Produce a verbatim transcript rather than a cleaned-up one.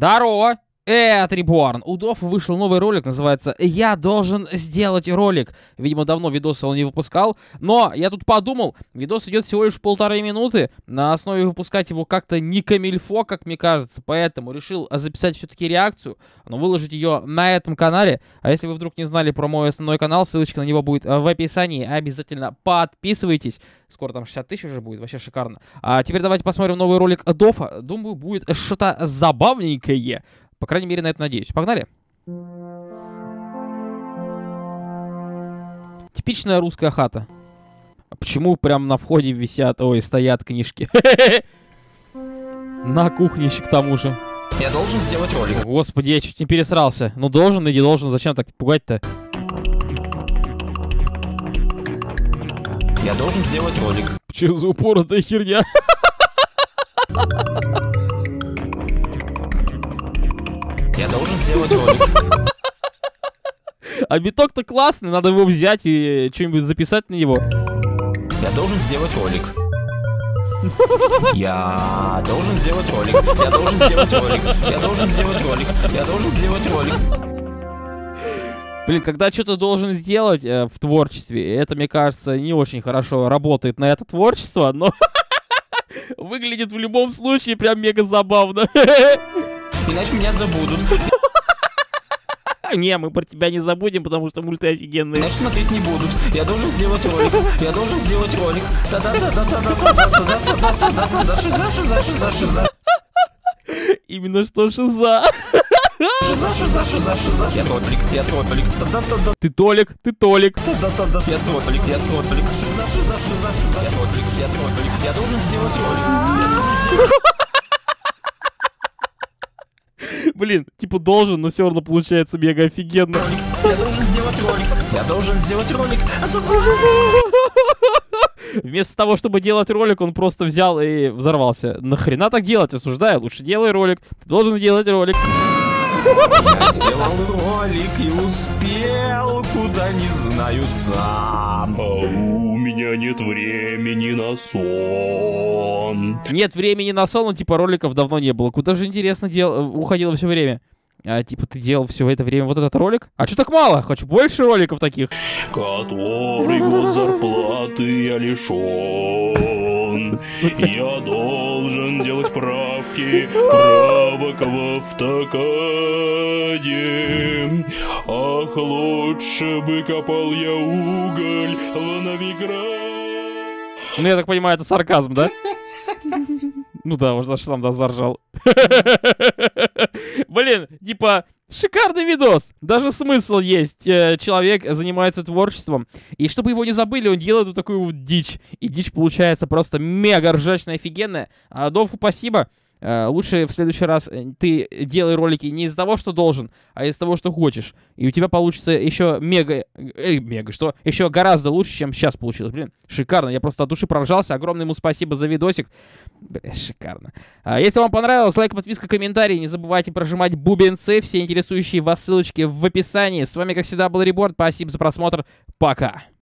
Здорово! Это Реборн. У Дофа вышел новый ролик, называется «Я должен сделать ролик». Видимо, давно видосы он не выпускал, но я тут подумал, видос идет всего лишь полторы минуты, на основе выпускать его как-то не камильфо, как мне кажется, поэтому решил записать все-таки реакцию, но выложить ее на этом канале. А если вы вдруг не знали про мой основной канал, ссылочка на него будет в описании, обязательно подписывайтесь. Скоро там шестьдесят тысяч уже будет, вообще шикарно. А теперь давайте посмотрим новый ролик Дофа. Думаю, будет что-то забавненькое. По крайней мере, на это надеюсь. Погнали. Типичная русская хата. А почему прям на входе висят, ой, стоят книжки? На кухне еще к тому же. Я должен сделать ролик. Господи, я чуть не пересрался. Ну должен и не должен, зачем так пугать-то? Я должен сделать ролик. Че за упоротая херня? Я должен сделать ролик. А биток-то классный, надо его взять и что-нибудь записать на него. Я должен сделать ролик. Я должен сделать ролик. Я должен сделать ролик. Я должен сделать ролик. Я должен сделать ролик. Блин, когда что-то должен сделать э, в творчестве, это, мне кажется, не очень хорошо работает на это творчество, но выглядит в любом случае прям мега забавно. Иначе меня забудут. Не, мы про тебя не забудем, потому что мульты офигенные. Иначе смотреть не будут. Я должен сделать ролик. Я должен сделать ролик. Та-да-да-да-да-да-да-да-да-да-да-да. Шиза, шиза, шиза, шиза. Именно что шиза. Шиза, шиза, шиза, шиза. Я троллик, я троллик. Ты Толик, ты Толик. Я троллик, я троллик. Шиза, шиза, шиза, шиза. Я троллик, я троллик. Я должен сделать ролик. Блин, типа должен, но все равно получается мега офигенно. Я должен сделать ролик. Я должен сделать ролик. Вместо того, чтобы делать ролик, он просто взял и взорвался. Нахрена так делать? Осуждаю. Лучше делай ролик. Ты должен сделать ролик. Я сделал ролик и успел, куда не знаю сам. А у меня нет времени на сон. Нет времени на сон, но типа роликов давно не было. Куда же, интересно, дел... уходило все время? А, типа ты делал все это время вот этот ролик? А что так мало? Хочу больше роликов таких. Который год зарплаты я лишен. Я должен делать правки, правок в автокаде. Ах, лучше бы копал я уголь в Новиград. Ну, я так понимаю, это сарказм, да? Ну да, уже даже сам да заржал. Блин, типа, шикарный видос. Даже смысл есть. Человек занимается творчеством. И чтобы его не забыли, он делает вот такую вот дичь. И дичь получается просто мега ржачная, офигенная. А Дофу спасибо. Лучше в следующий раз ты делай ролики не из-за того, что должен, а из-за того, что хочешь. И у тебя получится еще мега... Э, мега, что? Еще гораздо лучше, чем сейчас получилось. Блин, шикарно. Я просто от души проржался. Огромное ему спасибо за видосик. Блин, шикарно. А если вам понравилось, лайк, подписка, комментарий. Не забывайте прожимать бубенцы. Все интересующие вас ссылочки в описании. С вами, как всегда, был Реборн. Спасибо за просмотр. Пока.